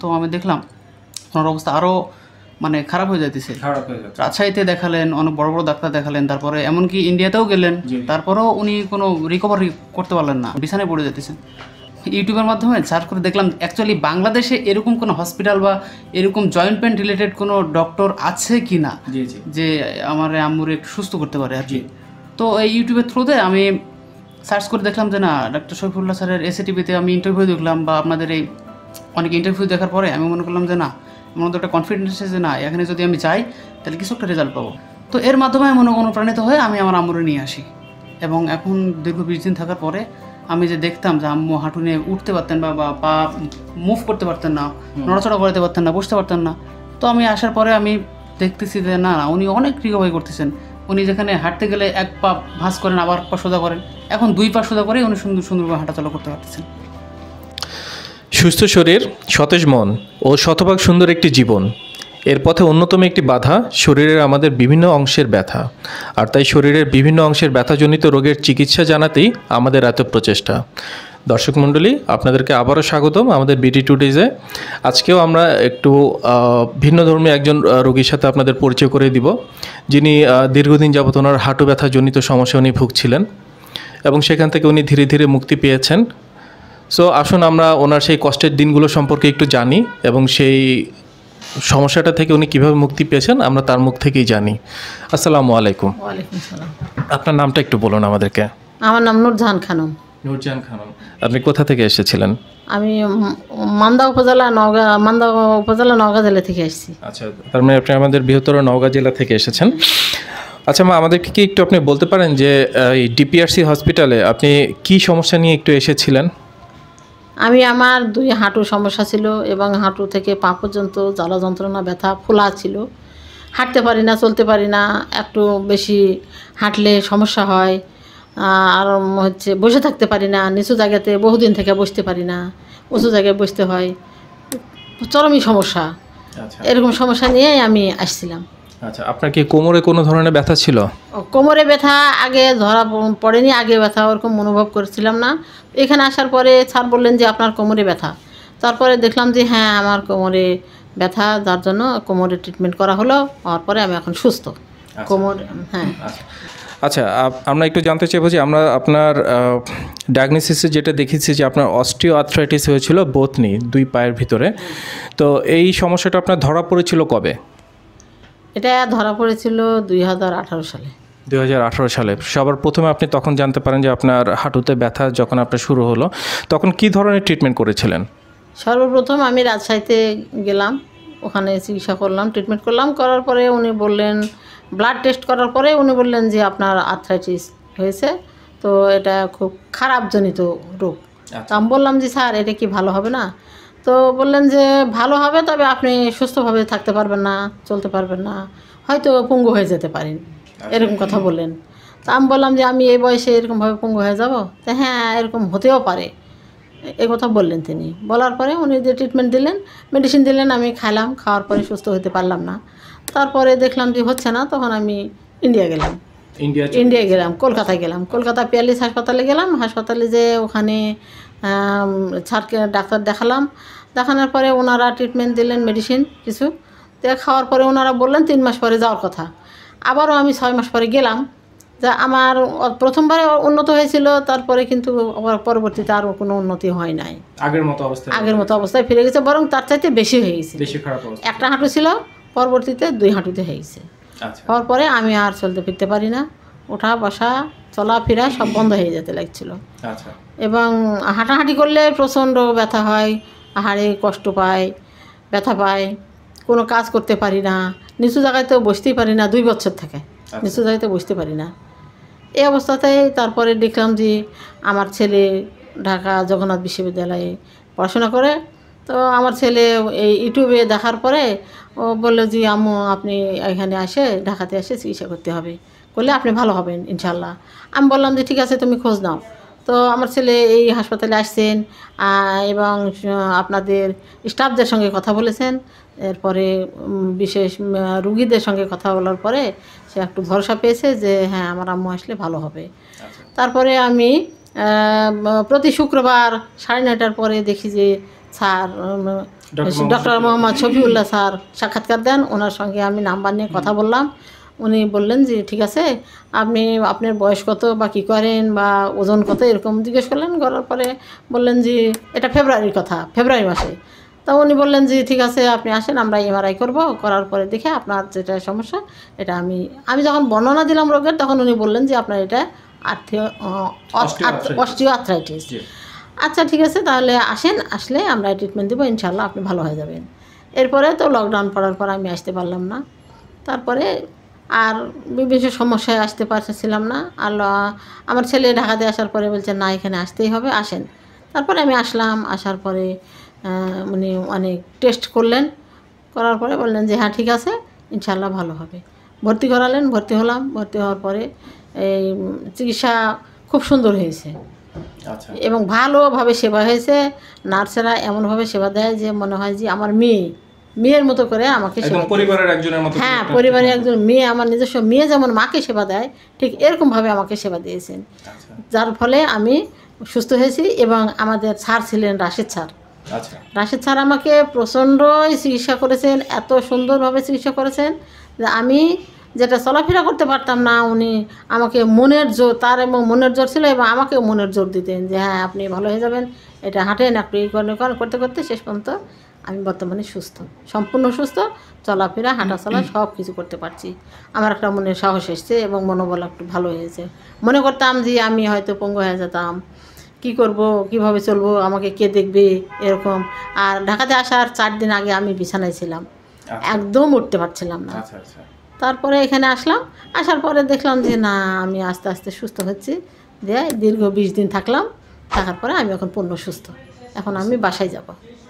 তো আমি দেখলাম ওনার অবস্থা আরও মানে খারাপ হয়ে যাইতেছে। রাজশাহীতে দেখালেন, অনেক বড় বড় ডাক্তার দেখালেন, তারপরে এমনকি ইন্ডিয়াতেও গেলেন, তারপরেও উনি কোনো রিকভারি করতে পারলেন না, বিছানায় পড়ে যেতেছেন। ইউটিউবের মাধ্যমে সার্চ করে দেখলাম অ্যাকচুয়ালি বাংলাদেশে এরকম কোনো হসপিটাল বা এরকম জয়েন্ট পেন রিলেটেড কোনো ডক্টর আছে কি না যে আমার আম্মুর একটু সুস্থ করতে পারে আর কি। তো এই ইউটিউবের থ্রুতে আমি সার্চ করে দেখলাম যে না, ডক্টর শফিউল্লাহ স্যারের এসএটিভিতে আমি ইন্টারভিউ দেখলাম বা আপনাদের এই অনেক ইন্টারভিউ দেখার পরে আমি মনে করলাম যে না, আমার মধ্যে একটা কনফিডেন্স আছে যে না, এখানে যদি আমি যাই তাহলে কিছু একটা রেজাল্ট পাবো। তো এর মাধ্যমে অনুপ্রাণিত হয়ে আমি আমার আম্মুরে নিয়ে আসি এবং এখন দীর্ঘ 20 দিন থাকার পরে আমি যে দেখতাম যে আম্মু হাঁটু নিয়ে উঠতে পারতেন বা পা মুভ করতে পারতেন না, নড়াচড়া করতে পারতেন না, বসতে পারতেন না। তো আমি আসার পরে আমি দেখতেছি যে না, উনি অনেক রিকভারি করতেছেন। উনি যেখানে হাঁটতে গেলে এক পা ভাঁজ করেন, আবার পা সোজা করেন, এখন 2 পা সোজা করে উনি সুন্দর সুন্দরভাবে হাঁটাচলা করতে পারতেছেন। সুস্থ শরীর, সতেজ মন ও শতভাগ সুন্দর একটি জীবন, এর পথে অন্যতম একটি বাধা শরীরের আমাদের বিভিন্ন অংশের ব্যথা। আর তাই শরীরের বিভিন্ন অংশের ব্যথাজনিত রোগের চিকিৎসা জানাতেই আমাদের এত প্রচেষ্টা। দর্শক মণ্ডলী, আপনাদেরকে আবারও স্বাগতম আমাদের বিডি টুডেজে। আজকেও আমরা একটু ভিন্নধর্মী একজন রোগীর সাথে আপনাদের পরিচয় করে দিব, যিনি দীর্ঘদিন যাবত ওনার হাঁটু ব্যথাজনিত সমস্যা উনি ভুগছিলেন এবং সেখান থেকে উনি ধীরে ধীরে মুক্তি পেয়েছেন। সো আসুন আমরা ওনার সেই কষ্টের দিনগুলো সম্পর্কে একটু জানি এবং সেই সমস্যাটা থেকে উনি কীভাবে মুক্তি পেয়েছেন আমরা তার মুখ থেকেই জানি। আসসালামু আলাইকুম। ওয়ালাইকুম সালাম। আপনার নামটা একটু বলুন আমাদেরকে। আমার নাম নূরজাহান খানম। নূরজাহান খানম, আপনি কোথা থেকে এসেছিলেন? আমি মান্দা উপজেলা নওগাঁ জেলা থেকে এসেছি। আচ্ছা, তার মানে আপনি আমাদের বৃহত্তর নওগাঁ জেলা থেকে এসেছেন। আচ্ছা মা, আমাদেরকে কি একটু আপনি বলতে পারেন যে এই ডিপিআরসি হসপিটালে আপনি কি সমস্যা নিয়ে একটু এসেছিলেন? আমার 2 হাঁটু সমস্যা ছিল এবং হাঁটু থেকে পা পর্যন্ত জ্বালা যন্ত্রণা, ব্যথা, ফোলা ছিল। হাঁটতে পারি না, চলতে পারি না, একটু বেশি হাঁটলে সমস্যা হয়। আর বসে থাকতে পারি না, নিচু জায়গাতে বহুদিন থেকে বসতে পারি না, উঁচু জায়গায় বসতে হয়, চরমই সমস্যা। এরকম সমস্যা নিয়েই আমি আসছিলাম। আচ্ছা, আপনার কি কোমরে কোনো ধরনের ব্যথা ছিল? কোমরে ব্যথা আগে ধরা পড়েনি, আগে ব্যথা ওরকম অনুভব করেছিলাম না। এখানে আসার পরে স্যার বললেন যে আপনার কোমরে ব্যথা। তারপরে দেখলাম যে হ্যাঁ, আমার কোমরে ব্যথা, যার জন্য কোমরে ট্রিটমেন্ট করা হলো। হওয়ার পরে আমি এখন সুস্থ। কোমর, হ্যাঁ। আচ্ছা, আমরা একটু জানতে চাইবো যে আমরা আপনার ডায়াগনোসিসে যেটা দেখেছি যে আপনার অস্টিও আর্থ্রাইটিস হয়েছিল বোথ নি, 2 পায়ের ভিতরে। তো এই সমস্যাটা আপনার ধরা পড়েছিল কবে? এটা ধরা পড়েছিল 2018 সালে। 2018 সালে সবার প্রথমে আপনি তখন জানতে পারেন যে আপনার হাঁটুতে ব্যথা যখন আপনার শুরু হলো, তখন কি ধরনের ট্রিটমেন্ট করেছিলেন? সর্বপ্রথম আমি রাজশাহীতে গেলাম, ওখানে চিকিৎসা করলাম, ট্রিটমেন্ট করলাম। করার পরে উনি বললেন, ব্লাড টেস্ট করার পরে উনি বললেন যে আপনার আর্থ্রাইটিস হয়েছে, তো এটা খুব খারাপ জনিত রোগ। তো আমি বললাম যে স্যার, এটা কি ভালো হবে না? তো বললেন যে ভালো হবে, তবে আপনি সুস্থভাবে থাকতে পারবেন না, চলতে পারবেন না, হয়তো পঙ্গু হয়ে যেতে পারেন, এরকম কথা বললেন। তো আমি বললাম যে আমি এই বয়সে এরকমভাবে পঙ্গু হয়ে যাব? তো হ্যাঁ, এরকম হতেও পারে, এই কথা বললেন তিনি। বলার পরে উনি যে ট্রিটমেন্ট দিলেন, মেডিসিন দিলেন, আমি খাইলাম। খাওয়ার পরে সুস্থ হতে পারলাম না। তারপরে দেখলাম যে হচ্ছে না, তখন আমি ইন্ডিয়া গেলাম, কলকাতায় গেলাম। কলকাতা পিয়ালিস হাসপাতালে গেলাম। হাসপাতালে যে ওখানে স্যারকে ডাক্তার দেখালাম। দেখানোর পরে ওনারা ট্রিটমেন্ট দিলেন, মেডিসিন কিছু খাওয়ার পরে ওনারা বললেন 3 মাস পরে যাওয়ার কথা। আবারও আমি 6 মাস পরে গেলাম। যা আমার প্রথমবারে উন্নত হয়েছিল, তারপরে কিন্তু পরবর্তীতে আর কোনো উন্নতি হয় নাই। আগের মতো অবস্থায় ফিরে গেছে, বরং তার চাইতে বেশি হয়ে গেছে। একটা হাঁটু ছিল, পরবর্তীতে 2 হাঁটুতে হয়ে গেছে। হওয়ার পরে আমি আর চলতে ফিরতে পারি না, ওঠা বসা চলাফেরা সব বন্ধ হয়ে যেতে লাগছিল। এবং হাঁটাহাঁটি করলে প্রচণ্ড ব্যথা হয়, হাড়ে কষ্ট পায়, ব্যথা পায়, কোনো কাজ করতে পারি না, নিচু জায়গাতেও বসতেই পারি না। 2 বছর থেকে নিচু জায়গাতে বসতে পারি না। এই অবস্থাতেই তারপরে দেখলাম যে আমার ছেলে ঢাকা জগন্নাথ বিশ্ববিদ্যালয়ে পড়াশোনা করে। তো আমার ছেলে এই ইউটিউবে দেখার পরে ও বললো যে আম্মু, আপনি এখানে ঢাকাতে এসে চিকিৎসা করতে হবে, করলে আপনি ভালো হবেন ইনশাল্লাহ। আমি বললাম যে ঠিক আছে, তুমি খোঁজ নাও। তো আমার ছেলে এই হাসপাতালে আসছেন এবং আপনাদের স্টাফদের সঙ্গে কথা বলেছেন। এরপরে বিশেষ রুগীদের সঙ্গে কথা বলার পরে সে একটু ভরসা পেয়েছে যে হ্যাঁ, আমার আম্মু আসলে ভালো হবে। তারপরে আমি প্রতি শুক্রবার 9:30টার পরে দেখি যে sir doctor Mohammad Shafiullah sir সাক্ষাৎকার দেন। ওনার সঙ্গে আমি নাম্বার নিয়ে কথা বললাম। উনি বললেন যে ঠিক আছে, আপনি আপনার বয়স কত বা কী করেন বা ওজন কত এরকম জিজ্ঞেস করলেন। করার পরে বললেন যে এটা ফেব্রুয়ারির কথা, ফেব্রুয়ারি মাসে। তা উনি বললেন যে ঠিক আছে আপনি আসেন, আমরা এমআরআই করব, করার পরে দেখে আপনার যেটা সমস্যা এটা আমি যখন বর্ণনা দিলাম রোগের, তখন উনি বললেন যে আপনার এটা অস্টিও আর্থ্রাইটিস। আচ্ছা ঠিক আছে, তাহলে আসেন, আসলে আমরা ট্রিটমেন্ট দেবো, ইনশাল্লাহ আপনি ভালো হয়ে যাবেন। এরপরে তো লকডাউন পড়ার পর আমি আসতে পারলাম না। তারপরে আর বিভিন্ন সমস্যায় আসতে পারছিলাম না। আর আমার ছেলে ঢাকাতে আসার পরে বলছে না এখানে আসতেই হবে, আসেন। তারপরে আমি আসলাম। আসার পরে উনি অনেক টেস্ট করলেন, করার পরে বললেন যে হ্যাঁ ঠিক আছে, ইনশাল্লাহ ভালো হবে। ভর্তি করালেন, ভর্তি হলাম। ভর্তি হওয়ার পরে এই চিকিৎসা খুব সুন্দর হয়েছে এবং ভালোভাবে সেবা হয়েছে। নার্সেরা এমনভাবে সেবা দেয় যে মনে হয় যে আমার মেয়ের মতো করে আমাকে সেবা, পরিবারের একজনের মতো। হ্যাঁ, পরিবারের একজন মেয়ে, আমার নিজস্ব মেয়ে যেমন মাকে সেবা দেয় ঠিক এরকমভাবে আমাকে সেবা দিয়েছেন, যার ফলে আমি সুস্থ হয়েছি। এবং আমাদের স্যার ছিলেন রাশেদ স্যার। রাশেদ স্যার আমাকে প্রচণ্ডই চিকিৎসা করেছেন, এত সুন্দরভাবে চিকিৎসা করেছেন যে আমি যেটা চলাফেরা করতে পারতাম না, উনি আমাকে মনের জোর, তার এবং মনের জোর ছিল এবং আমাকে মনের জোর দিতেন যে হ্যাঁ আপনি ভালো হয়ে যাবেন, এটা হাঁটেন, আপনি করতে করতে শেষ পর্যন্ত আমি বর্তমানে সুস্থ, সম্পূর্ণ সুস্থ। চলাফেরা, হাঁটা চলা সব কিছু করতে পারছি। আমার একটা মনে সাহস এসছে এবং মনোবল একটু ভালো হয়েছে। মনে করতাম যে আমি হয়তো পঙ্গু হয়ে যেতাম, কি করব, কিভাবে চলবো, আমাকে কে দেখবে, এরকম। আর ঢাকাতে আসার 4 দিন আগে আমি বিছানায় ছিলাম, একদম উঠতে পারছিলাম না। তারপরে এখানে আসলাম। আসার পরে দেখলাম যে না, আমি আস্তে আস্তে সুস্থ হচ্ছি। দিয়ে দীর্ঘ 20 দিন থাকলাম। থাকার পরে আমি এখন পূর্ণ সুস্থ। এখন আমি বাসায় যাব।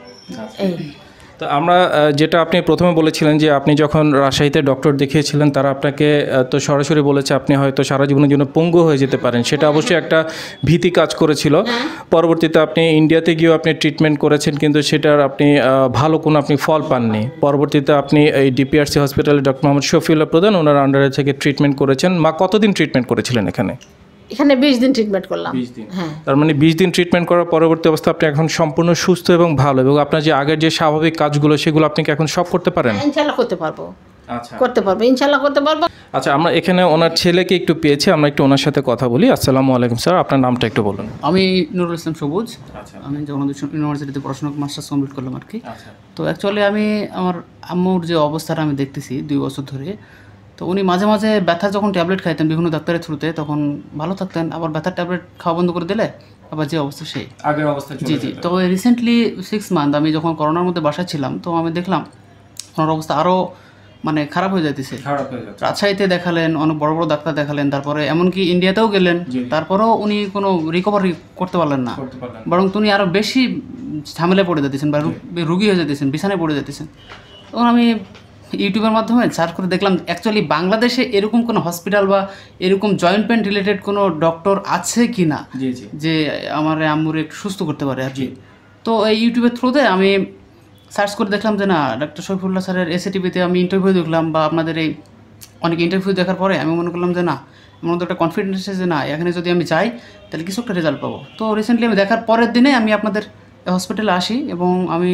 এই তো আমরা যেটা আপনি প্রথমে বলেছিলেন যে আপনি যখন রাজশাহীতে ডক্টর দেখিয়েছিলেন, তারা আপনাকে তো সরাসরি বলেছে আপনি হয়তো সারা জীবনের জন্য পঙ্গু হয়ে যেতে পারেন। সেটা অবশ্যই একটা ভীতি কাজ করেছিল। পরবর্তীতে আপনি ইন্ডিয়াতে গিয়েও আপনি ট্রিটমেন্ট করেছেন, কিন্তু সেটার আপনি ভালো কোনো আপনি ফল পাননি। পরবর্তীতে আপনি এই ডিপিআরসি হসপিটালে ডক্টর মোহাম্মদ শফিউল্লাহ প্রধান ওনার আন্ডারে থেকে ট্রিটমেন্ট করেছেন। কতদিন ট্রিটমেন্ট করেছিলেন এখানে? এখানে 20 দিন ট্রিটমেন্ট করলাম। হ্যাঁ, তার মানে 20 দিন ট্রিটমেন্ট করার পরবর্তী অবস্থা আপনি এখন সম্পূর্ণ সুস্থ এবং ভালো, এবং আপনার যে আগের যে স্বাভাবিক কাজগুলো সেগুলো আপনি কি এখন সব করতে পারেন? ইনশাআল্লাহ করতে পারবো। করতে পারবো, ইনশাআল্লাহ করতে পারবো। আচ্ছা, আমরা এখানে ওনার ছেলেকে একটু পেয়েছি, আমরা একটু ওনার সাথে কথা বলি। আসসালামু আলাইকুম স্যার, আপনার নামটা একটু বলুন। আমি নুরুল ইসলাম সবুজ। আমি জগন্নাথ ইউনিভার্সিটিতে পড়াশোনা মাস্টার্স কমপ্লিট করলাম আর কি। তো অ্যাকচুয়ালি আমি আমার আম্মুর যে অবস্থাটা আমি দেখতেছি 2 বছর ধরে, তো উনি মাঝে মাঝে ব্যথার যখন ট্যাবলেট খাইতেন বিভিন্ন ডাক্তারের থ্রুতে, তখন ভালো থাকতেন। আবার ব্যথার ট্যাবলেট খাওয়া বন্ধ করে দিলে আবার যে অবস্থা সেই আগের অবস্থা। জি। তো রিসেন্টলি 6 মান্থ আমি যখন করোনার মধ্যে বাসায় ছিলাম, তো আমি দেখলাম ওনার অবস্থা আরও মানে খারাপ হয়ে যাইতেছে। রাজশাহীতে দেখালেন, অনেক বড় বড় ডাক্তার দেখালেন, তারপরে এমনকি ইন্ডিয়াতেও গেলেন, তারপরেও উনি কোনো রিকভারি করতে পারলেন না, বরং উনি আরও বেশি ঝামেলায় পড়ে যেতেছেন বা রুগী হয়ে যেতেছেন, বিছানায় পড়ে যেতেছেন। তখন আমি ইউটিউবের মাধ্যমে সার্চ করে দেখলাম অ্যাকচুয়ালি বাংলাদেশে এরকম কোনো হসপিটাল বা এরকম জয়েন্ট পেন রিলেটেড কোনো ডক্টর আছে কি না যে আমার আম্মুরে একটু সুস্থ করতে পারে আর কি। তো এই ইউটিউবের থ্রুতে আমি সার্চ করে দেখলাম যে না, ডক্টর শফিউল্লাহ স্যারের এসএটিভিতে আমি ইন্টারভিউ দেখলাম, বা আপনাদের এই অনেক ইন্টারভিউ দেখার পরে আমি মনে করলাম যে না, আমার মধ্যে একটা কনফিডেন্স আছে যে না, এখানে যদি আমি যাই তাহলে কিছু একটা রেজাল্ট পাবো। তো রিসেন্টলি আমি দেখার পরের দিনে আমি আপনাদের হসপিটালে আসি এবং আমি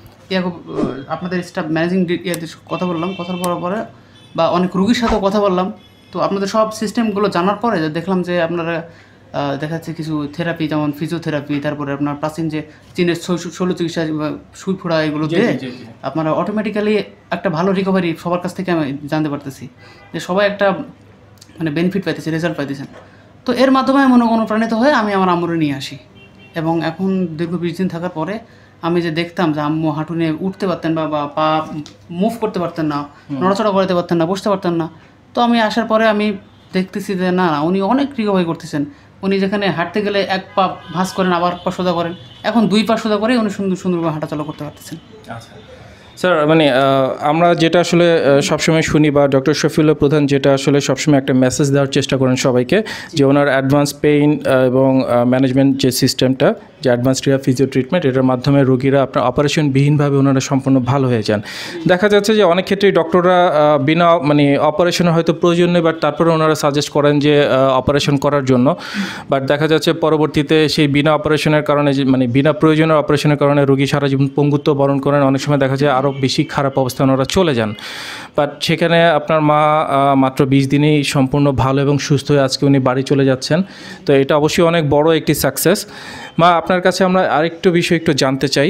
আপনাদের স্টাফ ম্যানেজিং কথা বললাম, কথা বলার পরে বা অনেক রুগীর সাথেও কথা বললাম। তো আপনাদের সব সিস্টেমগুলো জানার পরে দেখলাম যে আপনারা দেখা যাচ্ছে কিছু থেরাপি, যেমন ফিজিওথেরাপি, তারপরে আপনার প্রাচীন যে চীনের শল্য চিকিৎসা, সুই ফোড়া, এগুলো দিয়ে আপনারা অটোমেটিক্যালি একটা ভালো রিকভারি সবার কাছ থেকে আমি জানতে পারতেছি যে সবাই একটা মানে বেনিফিট পাইতেছে, রেজাল্ট পাইতেছেন। তো এর মাধ্যমে অনুপ্রাণিত হয়ে আমি আমার আম্মুরে নিয়ে আসি এবং এখন দীর্ঘ 20 দিন থাকার পরে আমি যে দেখতাম যে আম্মু হাঁটু নিয়ে উঠতে পারতেন বা পা মুভ করতে পারতেন না, নড়াচড়া করতে পারতেন না, বসতে পারতেন না। তো আমি আসার পরে আমি দেখতেছি যে না, উনি অনেক রিকভারি করতেছেন। উনি যেখানে হাঁটতে গেলে 1 পা ভাঁজ করেন, আবার পা সোজা করেন, এখন 2 পা সোজা করে উনি সুন্দরভাবে হাঁটাচলা করতে পারতেছেন। আচ্ছা, স্যার মানে আমরা যেটা আসলে সবসময় শুনি বা ডক্টর শফিউল্লাহ প্রধান যেটা আসলে সবসময় একটা মেসেজ দেওয়ার চেষ্টা করেন সবাইকে, যে ওনার অ্যাডভান্স পেইন এবং ম্যানেজমেন্ট যে সিস্টেমটা, যে অ্যাডভান্স রিহ্যাব ফিজিও ট্রিটমেন্ট, এটার মাধ্যমে রোগীরা আপনার অপারেশনবিহীনভাবে ওনারা সম্পূর্ণ ভালো হয়ে যান। দেখা যাচ্ছে যে অনেক ক্ষেত্রেই ডক্টররা বিনা মানে অপারেশনের হয়তো প্রয়োজন নেই, বাট তারপরে ওনারা সাজেস্ট করেন যে অপারেশন করার জন্য। বাট দেখা যাচ্ছে পরবর্তীতে সেই বিনা অপারেশনের কারণে মানে বিনা প্রয়োজনের অপারেশনের কারণে রোগী সারা জীবন পঙ্গুত্ব বরণ করেন, অনেক সময় দেখা যায় আরও বেশি খারাপ অবস্থায় ওনারা চলে যান। বাট সেখানে আপনার মা মাত্র 20 দিনেই সম্পূর্ণ ভালো এবং সুস্থ হয়ে আজকে উনি বাড়ি চলে যাচ্ছেন। তো এটা অবশ্যই অনেক বড় একটি সাকসেস। মা, আপনার কাছে আমরা আরেকটু বিষয় একটু জানতে চাই,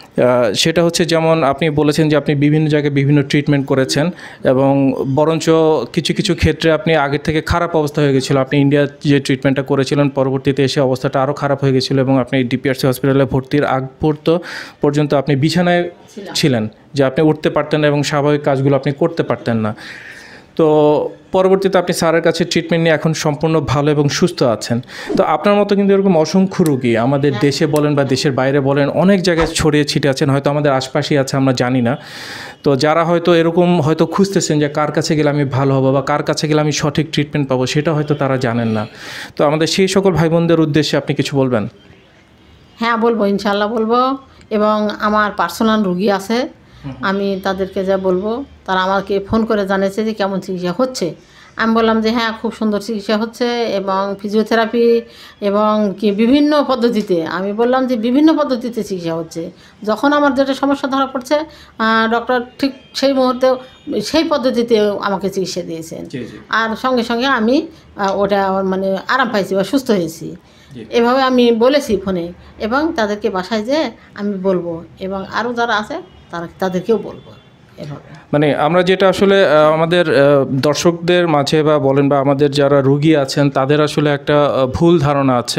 সেটা হচ্ছে যেমন আপনি বলেছেন যে আপনি বিভিন্ন জায়গায় বিভিন্ন ট্রিটমেন্ট করেছেন এবং বরঞ্চ কিছু কিছু ক্ষেত্রে আপনি আগের থেকে খারাপ অবস্থা হয়ে গেছিলো। আপনি ইন্ডিয়া যে ট্রিটমেন্টটা করেছিলেন পরবর্তীতে এসে অবস্থাটা আরও খারাপ হয়ে গেছিলো এবং আপনি ডিপিআরসি হসপিটালে ভর্তির আগ পর্যন্ত আপনি বিছানায় ছিলেন, যে আপনি উঠতে পারতেন না এবং স্বাভাবিক কাজগুলো আপনি করতে পারতেন না। তো পরবর্তীতে আপনি স্যারের কাছে ট্রিটমেন্ট নিয়ে এখন সম্পূর্ণ ভালো এবং সুস্থ আছেন। তো আপনার মতো কিন্তু এরকম অসংখ্য রোগী আমাদের দেশে বলেন বা দেশের বাইরে বলেন অনেক জায়গায় ছড়িয়ে ছিটে আছেন, হয়তো আমাদের আশপাশেই আছে, আমরা জানি না। তো যারা হয়তো এরকম হয়তো খুঁজতেছেন যে কার কাছে গেলে আমি ভালো হবো বা কার কাছে গেলে আমি সঠিক ট্রিটমেন্ট পাবো, সেটা হয়তো তারা জানেন না। তো আমাদের সেই সকল ভাই বোনদের উদ্দেশ্যে আপনি কিছু বলবেন? হ্যাঁ বলবো, ইনশাল্লাহ বলবো। এবং আমার পার্সোনাল রুগী আছে, আমি তাদেরকে যা বলবো, তারা আমাকে ফোন করে জানিয়েছে যে কেমন চিকিৎসা হচ্ছে। আমি বললাম যে হ্যাঁ খুব সুন্দর চিকিৎসা হচ্ছে এবং ফিজিওথেরাপি এবং কি বিভিন্ন পদ্ধতিতে, আমি বললাম যে বিভিন্ন পদ্ধতিতে চিকিৎসা হচ্ছে। যখন আমার যেটা সমস্যা ধরা পড়ছে ডক্টর ঠিক সেই মুহূর্তে সেই পদ্ধতিতে আমাকে চিকিৎসা দিয়েছেন। আর সঙ্গে সঙ্গে আমি ওটা মানে আরাম পাইছি বা সুস্থ হয়েছি। এভাবে আমি বলেছি ফোনে এবং তাদেরকে বাসায় যেয়ে আমি বলবো এবং আরও যারা আছে তাদেরকেও বলবো এভাবে। মানে আমরা যেটা আসলে আমাদের দর্শকদের মাঝে বা বলেন বা আমাদের যারা রোগী আছেন তাদের আসলে একটা ভুল ধারণা আছে,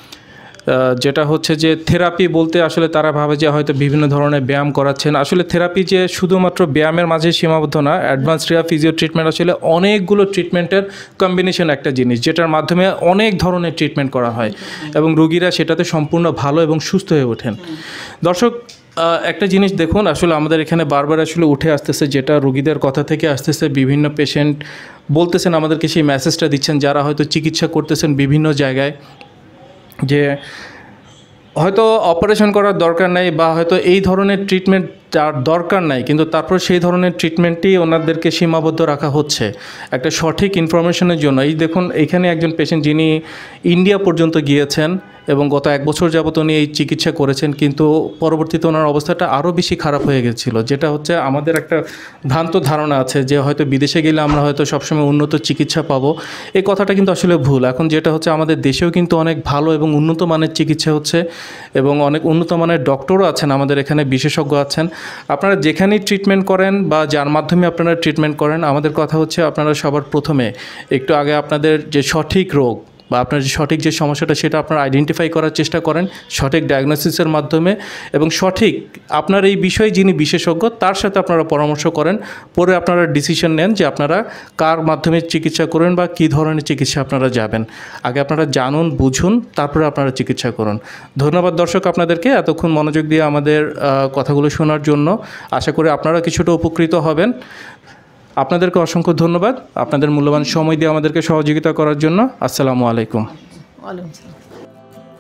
যেটা হচ্ছে যে থেরাপি বলতে আসলে তারা ভাবে যে হয়তো বিভিন্ন ধরনের ব্যায়াম করাচ্ছেন। আসলে থেরাপি যে শুধুমাত্র ব্যায়ামের মাঝে সীমাবদ্ধ না, অ্যাডভান্স রিহ্যাব ফিজিও ট্রিটমেন্ট আসলে অনেকগুলো ট্রিটমেন্টের কম্বিনেশন একটা জিনিস, যেটার মাধ্যমে অনেক ধরনের ট্রিটমেন্ট করা হয় এবং রোগীরা সেটাতে সম্পূর্ণ ভালো এবং সুস্থ হয়ে ওঠেন। দর্শক, একটা জিনিস দেখুন, আসলে আমাদের এখানে বারবার আসলে উঠে আসতেছে, যেটা রোগীদের কথা থেকে আসতেছে, বিভিন্ন পেশেন্ট বলতেছেন আমাদেরকে, সেই মেসেজটা দিচ্ছেন যারা হয়তো চিকিৎসা করতেছেন বিভিন্ন জায়গায়, যে হয়তো অপারেশন করার দরকার নাই বা হয়তো এই ধরনের ট্রিটমেন্ট যার দরকার নাই, কিন্তু তারপর সেই ধরনের ট্রিটমেন্টই ওনাদেরকে সীমাবদ্ধ রাখা হচ্ছে একটা সঠিক ইনফরমেশনের জন্য। এই দেখুন, এখানে একজন পেশেন্ট যিনি ইন্ডিয়া পর্যন্ত গিয়েছেন এবং গত 1 বছর যাবত উনি এই চিকিৎসা করেছেন, কিন্তু পরবর্তীতে ওনার অবস্থাটা আরও বেশি খারাপ হয়ে গেছিলো। যেটা হচ্ছে আমাদের একটা ভ্রান্ত ধারণা আছে যে হয়তো বিদেশে গেলে আমরা হয়তো সবসময় উন্নত চিকিৎসা পাবো। এই কথাটা কিন্তু আসলে ভুল। এখন যেটা হচ্ছে, আমাদের দেশেও কিন্তু অনেক ভালো এবং উন্নত মানের চিকিৎসা হচ্ছে এবং অনেক উন্নত মানের ডক্টরও আছেন আমাদের এখানে, বিশেষজ্ঞ আছেন। আপনারা যেখানেই ট্রিটমেন্ট করেন বা যার মাধ্যমে আপনারা ট্রিটমেন্ট করেন, আমাদের কথা হচ্ছে আপনারা সবার প্রথমে একটু আগে আপনাদের যে সঠিক রোগ বা আপনার যে সঠিক যে সমস্যাটা সেটা আপনারা আইডেন্টিফাই করার চেষ্টা করেন সঠিক ডায়াগনোসিসের মাধ্যমে, এবং সঠিক আপনার এই বিষয়ে যিনি বিশেষজ্ঞ তার সাথে আপনারা পরামর্শ করেন। পরে আপনারা ডিসিশন নেন যে আপনারা কার মাধ্যমে চিকিৎসা করবেন বা কী ধরনের চিকিৎসা আপনারা যাবেন। আগে আপনারা জানুন, বুঝুন, তারপরে আপনারা চিকিৎসা করুন। ধন্যবাদ দর্শক আপনাদেরকে এতক্ষণ মনোযোগ দিয়ে আমাদের কথাগুলো শোনার জন্য। আশা করি আপনারা কিছুটা উপকৃত হবেন। আপনাদেরকে অসংখ্য ধন্যবাদ আপনাদের মূল্যবান সময় দিয়ে আমাদেরকে সহযোগিতা করার জন্য। আসসালামু আলাইকুম। ওয়ালাইকুম আসসালাম।